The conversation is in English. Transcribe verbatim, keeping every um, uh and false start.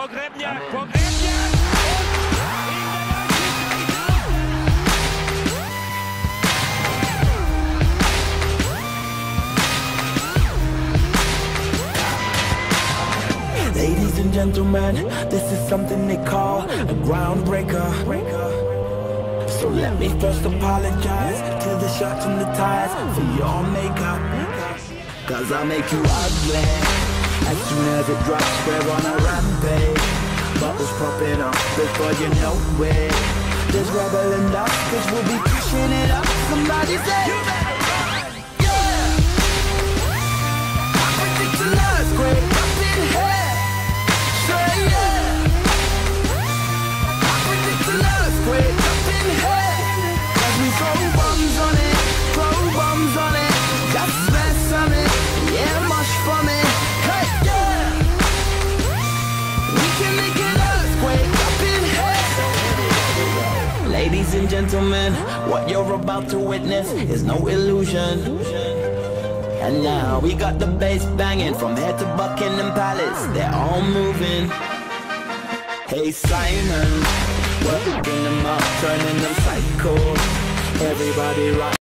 Pogrebniak, Pogrebniak! Ladies and gentlemen, this is something they call a groundbreaker. So let me first apologize to the shirts and the ties for your makeup, cause I make you ugly as soon as it drops. We're on a rampage, bubbles popping up before you know it. There's rubble and dust, cause we'll be pushing it up. Somebody say you better run, yeah. I predict an earthquake up in here, say yeah. I predict an earthquake up in here, cause we throw bombs on it, throw bombs on it, just mess on it, yeah, mush from it, hey, yeah. We can make an earthquake up in here. Ladies and gentlemen, what you're about to witness is no illusion. And now we got the bass banging from here to Buckingham Palace, they're all moving. Hey Simon, working them up, turning them psycho. Everybody rock.